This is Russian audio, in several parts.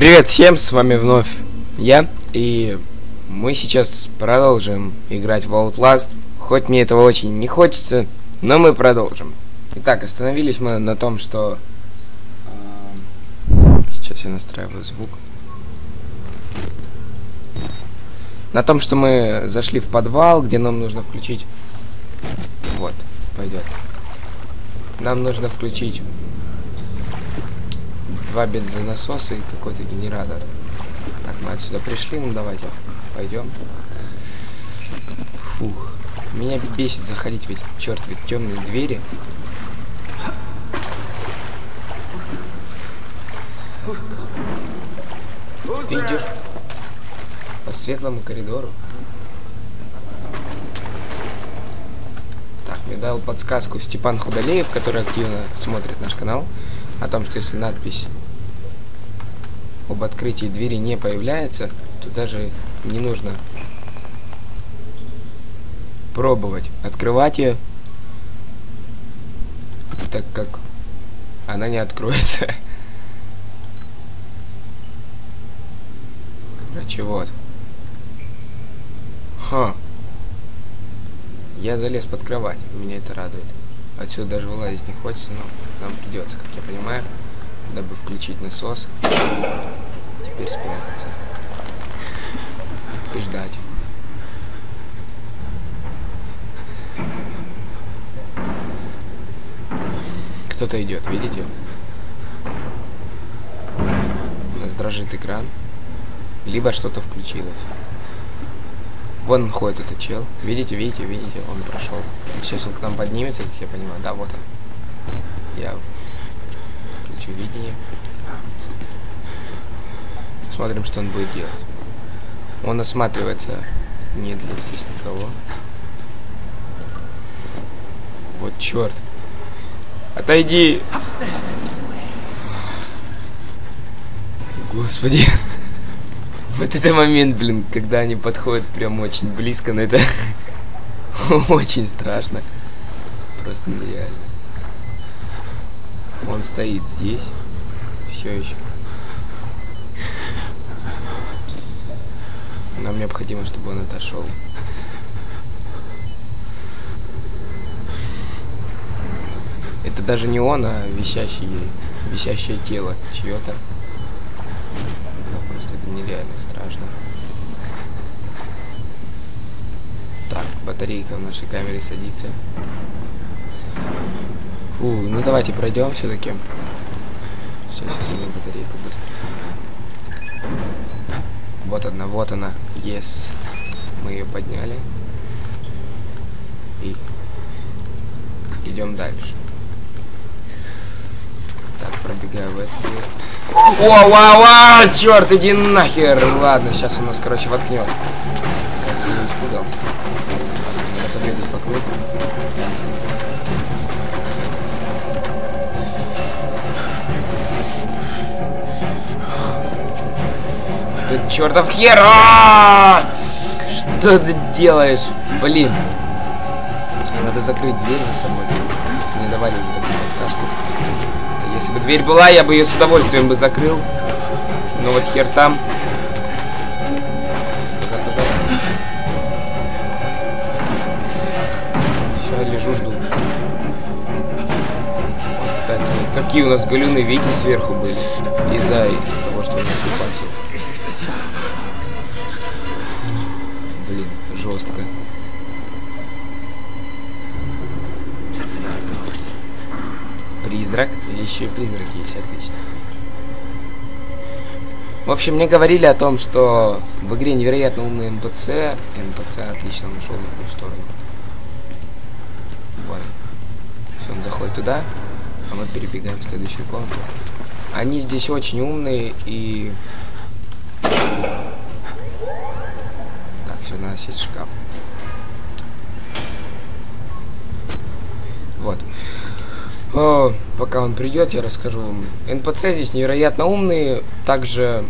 Привет всем, с вами вновь я, и мы сейчас продолжим играть в Outlast. Хоть мне этого очень не хочется, но мы продолжим. Итак, остановились мы на том, что... Сейчас я настраиваю звук. На том, что мы зашли в подвал, где нам нужно включить... Вот, пойдет. Нам нужно включить 2 бензонасоса и какой-то генератор. Так, мы отсюда пришли, ну давайте пойдем. Фух. Меня бесит заходить в эти чертовы темные двери. Ты идешь по светлому коридору. Так, мне дал подсказку Степан Худолеев, который активно смотрит наш канал, о том, что если надпись об открытии двери не появляется, то даже не нужно пробовать открывать ее, так как она не откроется. Короче, вот. Я залез под кровать, меня это радует. Отсюда даже вылазить не хочется, но нам придется, как я понимаю, дабы включить насос, теперь спрятаться и ждать. Кто-то идет, видите? У нас дрожит экран, либо что-то включилось. Вон он ходит, этот чел. Видите, видите, видите, он прошел. Сейчас он к нам поднимется, как я понимаю. Да, вот он. Я включу видение. Смотрим, что он будет делать. Он осматривается. Нет ли здесь никого. Вот черт. Отойди! Господи. Вот это момент, блин, когда они подходят прям очень близко, но это очень страшно. Просто нереально. Он стоит здесь. Все еще. Нам необходимо, чтобы он отошел. Это даже не он, а висящее тело чье-то. Просто это нереально страшно. Так, батарейка в нашей камере садится. Ну давайте пройдем все-таки. Сейчас я сменю батарейку быстро. Вот она. Yes. Мы ее подняли. И идем дальше. Так, пробегаю в эту дверь. О, черт, иди нахер! Ладно, сейчас он нас, короче, воткнет. Как бы не испугался. Надо побегать по кругу. Да чертов хер! Что ты делаешь? Блин. Надо закрыть дверь за собой. Не давали мне такую подсказку. Если бы дверь была, я бы ее с удовольствием бы закрыл. Но вот хер там. Все, лежу, жду. Какие у нас галюны, видите, сверху были. Из-за того, что у нас упасил. Блин, жестко. Призрак. Здесь еще и призраки есть, отлично. В общем, мне говорили о том, что в игре невероятно умный НПЦ. НПЦ отлично нашел на ту сторону. Вот. Все, он заходит туда, а мы перебегаем в следующую комнату. Они здесь очень умные и... Так, все, у нас есть шкаф. Вот. Пока он придет, я расскажу вам. НПЦ здесь невероятно умные, также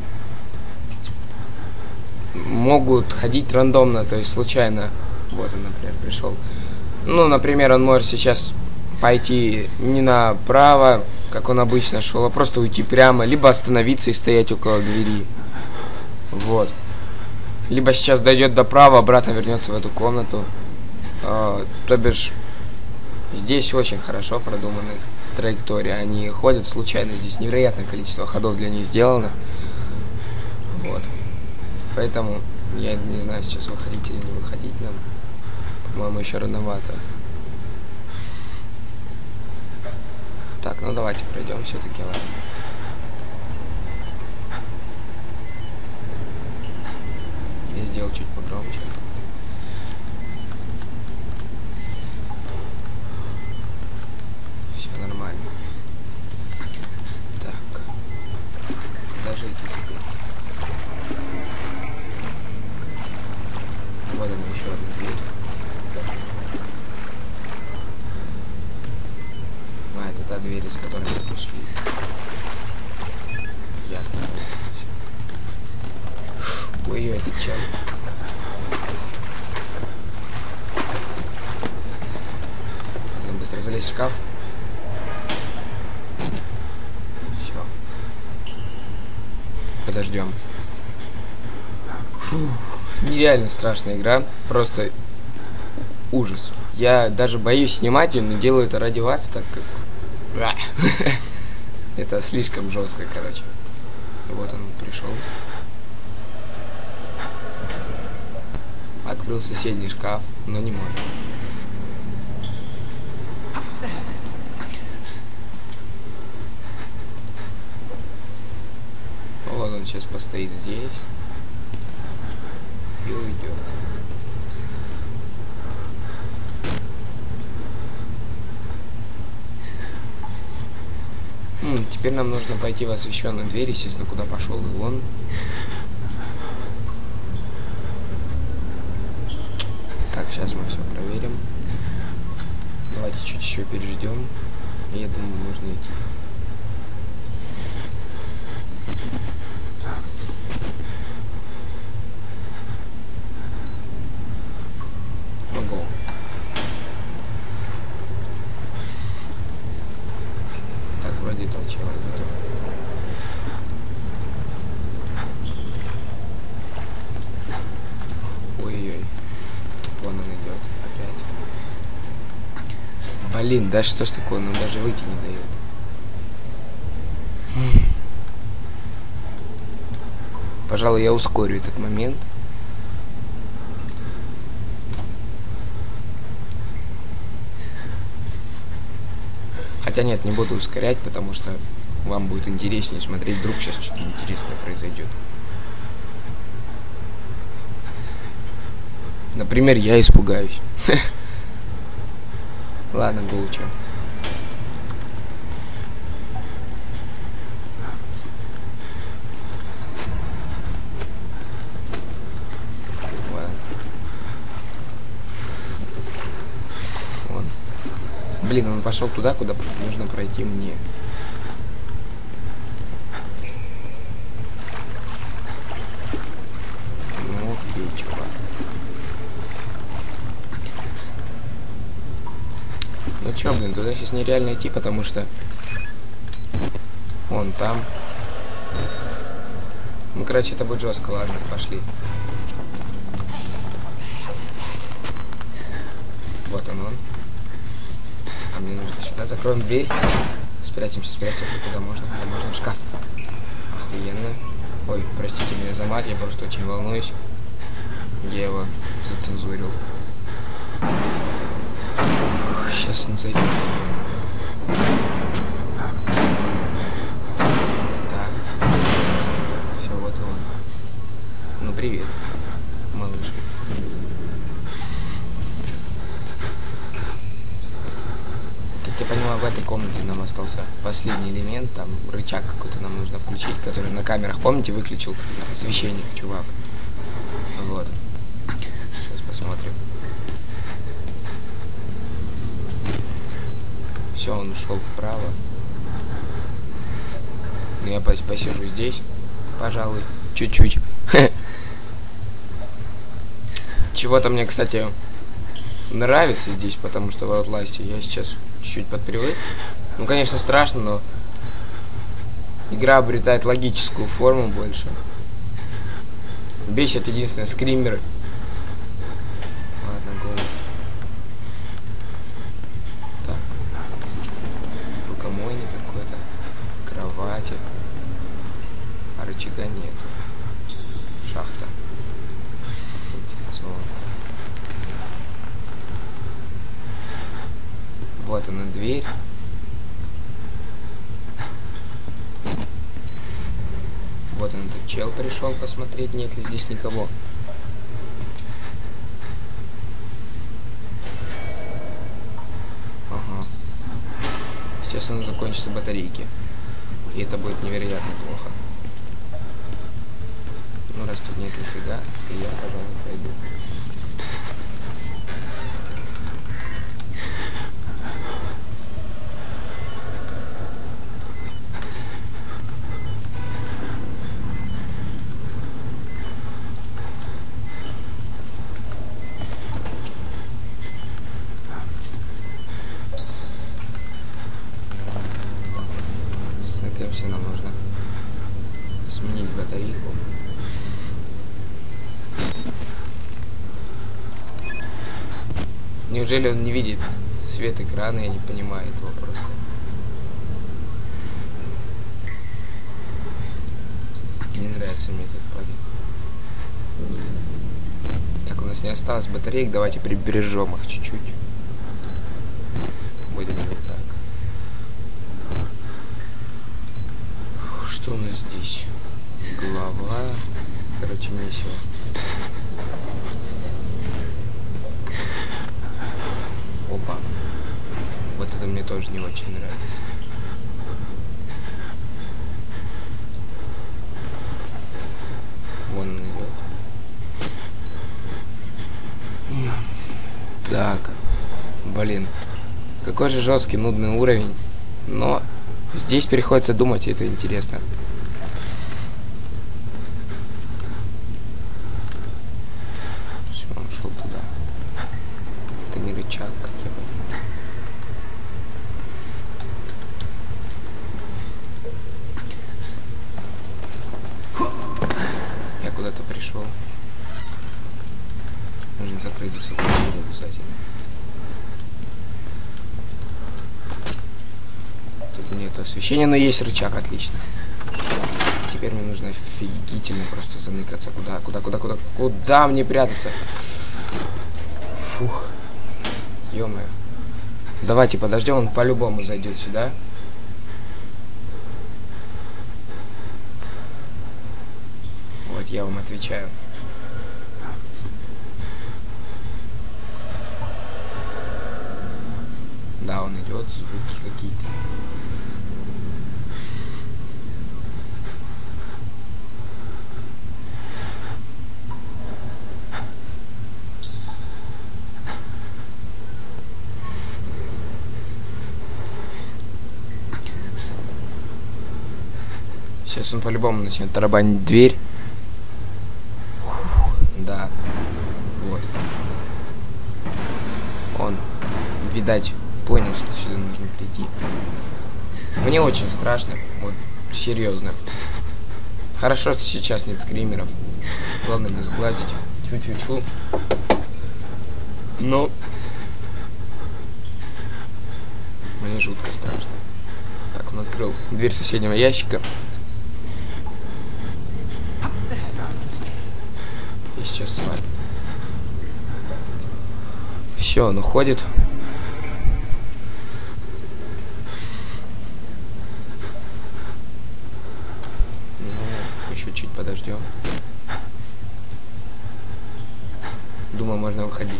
могут ходить рандомно, то есть случайно. Вот он, например, пришел. Ну, например, он может сейчас пойти не направо, как он обычно шел, а просто уйти прямо, либо остановиться и стоять около двери. Вот. Либо сейчас дойдет до права, обратно вернется в эту комнату. То бишь, здесь очень хорошо продуманы траектории. Они ходят случайно, здесь невероятное количество ходов для них сделано. Вот. Поэтому я не знаю, сейчас выходить или не выходить нам. По-моему, еще рановато. Так, ну давайте пройдем все-таки, ладно. Я сделал чуть погромче. Все нормально. Так. Даже идти теперь. Вот она, еще одна дверь. А, это та дверь, из которой мы пришли. Ясно. Ой-ой, это чел. Надо быстро залезть в шкаф. Все. Подождем. Фух. Нереально страшная игра. Просто ужас. Я даже боюсь снимать ее, но делаю это ради вас, так как... Это слишком жестко, короче. Вот он пришел. Открыл соседний шкаф, но не мой. Вот он сейчас постоит здесь и уйдет. Теперь нам нужно пойти в освещенную дверь, естественно, куда пошел и он. Так, сейчас мы все проверим. Давайте чуть еще переждем. И я думаю, можно идти. Ого. Так, вроде этого чела нету. Ой-ой-ой. Вон он идет опять. Блин, да что ж такое, он даже выйти не дает. Пожалуй, я ускорю этот момент. Хотя нет, не буду ускорять, потому что вам будет интереснее смотреть, вдруг сейчас что-то интересное произойдет. Например, я испугаюсь. Ладно, гулча. Вон. Блин, он пошел туда, куда нужно пройти мне. Ну окей, чувак. Ну чё, блин, туда сейчас нереально идти, потому что вон там. Ну, короче, это будет жестко, ладно, пошли. Вот он. А мне нужно сюда. Закроем дверь. Спрячемся, куда можно, в шкаф. Охуенно. Ой, простите меня за мат, я просто очень волнуюсь. Я его зацензурил. Сейчас он зайдет. Так. Все, вот он. Ну, привет, малыш. Как я поняла, в этой комнате нам остался последний элемент. Там рычаг какой-то нам нужно включить, который на камерах, помните, выключил освещение, чувак. Вот. Сейчас посмотрим. Все, он ушел вправо. Ну, я посижу здесь, пожалуй, чуть-чуть. Чего-то мне, кстати, нравится здесь, потому что в Outlast я сейчас чуть-чуть подпривык. Ну, конечно, страшно, но Игра обретает логическую форму больше. Бесит единственное скримеры. Ладно, go. Так. Рукомойник какой-то. Кровати. А рычага нет. Шахта. Вентиляционная. Вот она, дверь. Вот он, этот чел пришел посмотреть, нет ли здесь никого. Ага. Сейчас у нас закончатся батарейки. И это будет невероятно плохо. Ну, раз тут нет нифига, то я, пожалуй, пойду. Сныкаемся, нам нужно сменить батарейку. Неужели он не видит свет экрана? Я не понимаю этого просто. Не нравится мне этот плагин. Так, у нас не осталось батареек. Давайте прибережем их чуть-чуть. Будем вот так. Что у нас здесь? Голова. Короче, месиво. Опа. Вот это мне тоже не очень нравится. Вон он идет. Так. Блин. Какой же жесткий, нудный уровень. Но здесь приходится думать, и это интересно. Все, он ушел туда. Это не рычаг, как я понимаю. Я куда-то пришел. Нужно закрыть за собой дверь обязательно. Тут нет освещения, но есть рычаг, отлично. Теперь мне нужно офигительно просто заныкаться. Куда мне прятаться? Фух. Ё-моё. Давайте подождем, он по-любому зайдет сюда. Вот, я вам отвечаю. Да, он идет, звуки какие-то. Сейчас он по-любому начнет тарабанить дверь. Да. Вот. Он, видать, понял, что сюда нужно прийти. Мне очень страшно. Вот, серьезно. Хорошо, что сейчас нет скримеров. Главное не сглазить. Тьфу-тьфу-тьфу. Но мне жутко страшно. Так, он открыл дверь соседнего ящика. И сейчас свалит. Все, он уходит. Ну, еще чуть подождем. Думаю, можно выходить.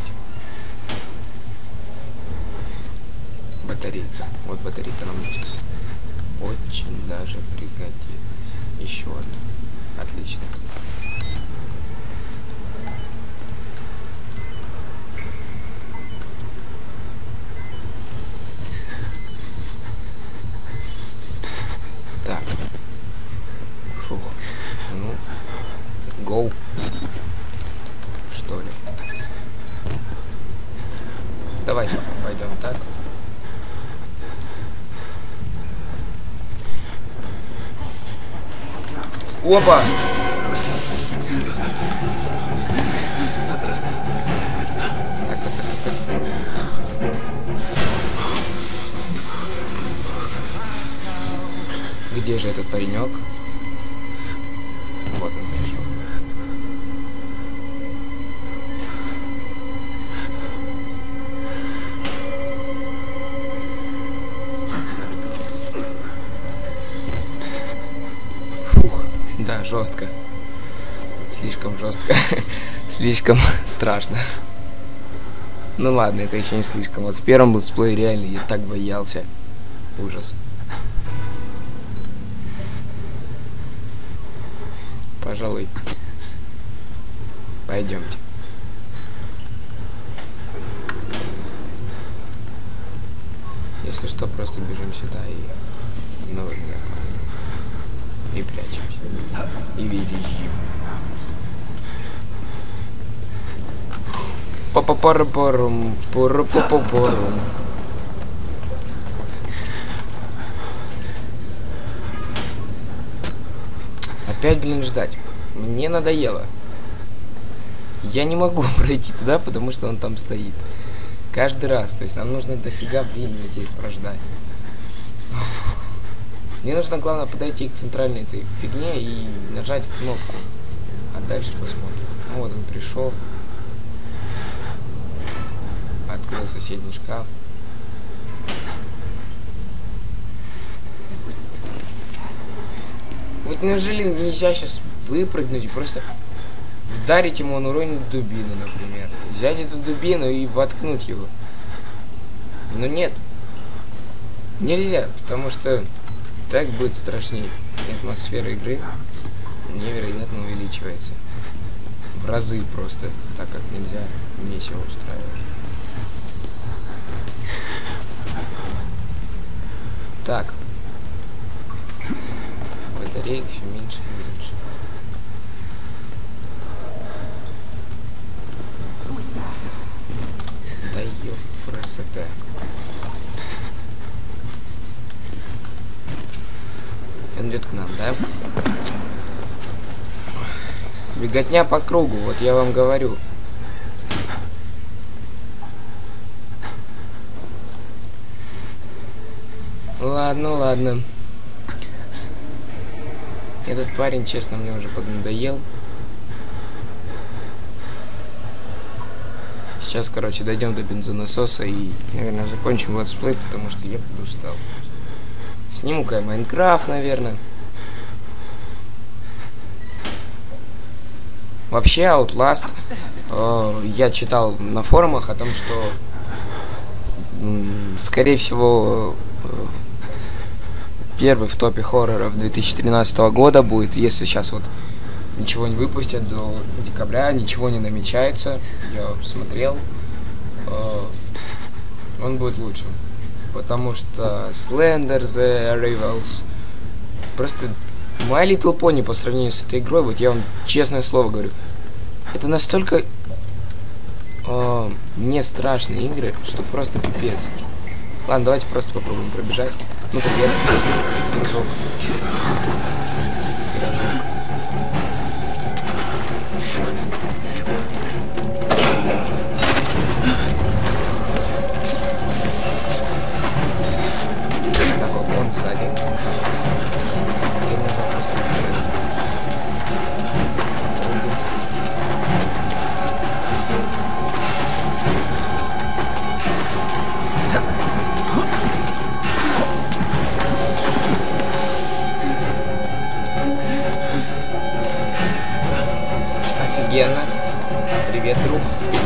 Батарейка. Вот батарейка нам сейчас очень даже пригодится. Еще одна. Отлично. Так. Фух. Ну, go. Что ли? Давайте пойдем так. Опа! Так. Где же этот паренек? Вот он пришел. Фух, да, жестко. Слишком жестко. Слишком страшно. Ну ладно, это еще не слишком. Вот в первом летсплее реально я так боялся. Ужас. Пожалуй, пойдемте. Если что, просто бежим сюда и новый и прячемся. И визжим. Па-па-пара-парум, пара-па-па-парум. Опять, блин, ждать. Мне надоело. Я не могу пройти туда, потому что он там стоит. Каждый раз. То есть нам нужно дофига времени здесь прождать. Мне нужно, главное, подойти к центральной этой фигне и нажать кнопку. А дальше посмотрим. Ну вот он пришел. Открыл соседний шкаф. Вот неужели нельзя сейчас выпрыгнуть и просто вдарить ему, он уронит дубину, например. Взять эту дубину и воткнуть его. Но нет. Нельзя, потому что так будет страшнее. Атмосфера игры невероятно увеличивается. В разы просто, так как нельзя месиво устраивать. Так. Батареек все меньше и меньше. Да ёп, красота. Он идет к нам, да? Беготня по кругу, вот я вам говорю. Ладно, ладно. Этот парень, честно, мне уже поднадоел. Сейчас, короче, дойдем до бензонасоса и, наверное, закончим летсплей, потому что я устал. Сниму-ка я Майнкрафт, наверное. Вообще, Outlast, я читал на форумах о том, что, скорее всего, первый в топе хорроров 2013 года будет, если сейчас вот ничего не выпустят до декабря, ничего не намечается, я смотрел, он будет лучше, потому что Slender The Arrivals, просто My Little Pony по сравнению с этой игрой, вот я вам честное слово говорю, это настолько не страшные игры, что просто пипец. Ладно, давайте просто попробуем пробежать. Ну, привет, дружок. Пирожок. Так, вот он сзади. Теперь нужно просто офигенно. Привет, друг.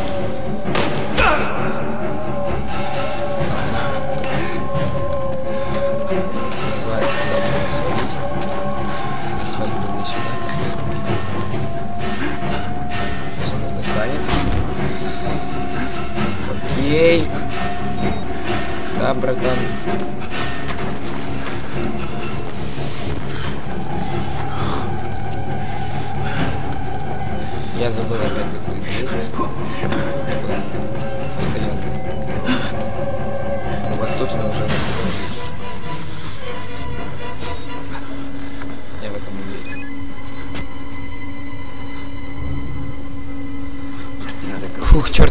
Называется, куда будем свалить. Свалить будем сюда. Сейчас он нас достанет. Окей. Да, братан. Я забыл опять закрыть дверь. Постоянно. Вот тут он уже расположил. Я в этом уверен.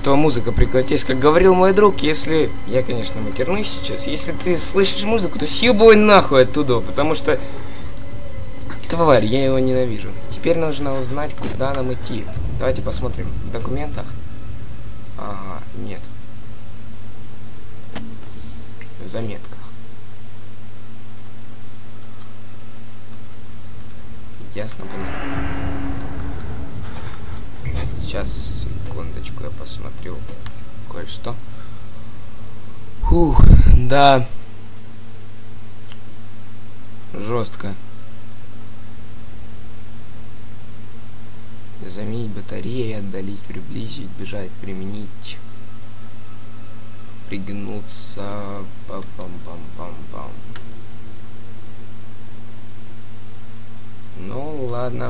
чертова музыка прекратись. Как говорил мой друг, если... Я, конечно, матернусь сейчас. Если ты слышишь музыку, то съебывай нахуй оттуда, потому что... Тварь, я его ненавижу. Теперь нужно узнать, куда нам идти. Давайте посмотрим в документах. Ага, нет. В заметках. Ясно, понятно. Сейчас, секундочку, я посмотрю кое-что. Фух, да. Жестко. Заменить батареи, отдалить, приблизить, бежать, применить, пригнуться, пам-пам-пам-пам-пам. Ну, ладно.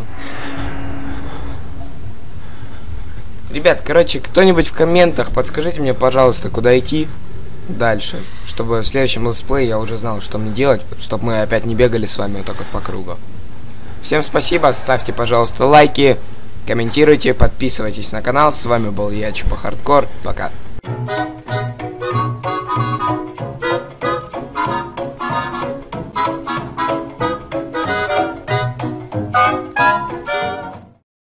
Ребят, короче, кто-нибудь в комментах подскажите мне, пожалуйста, куда идти дальше, чтобы в следующем летсплее я уже знал, что мне делать, чтобы мы опять не бегали с вами вот так вот по кругу. Всем спасибо, ставьте, пожалуйста, лайки. Комментируйте, подписывайтесь на канал. С вами был я, Чупа Хардкор. Пока.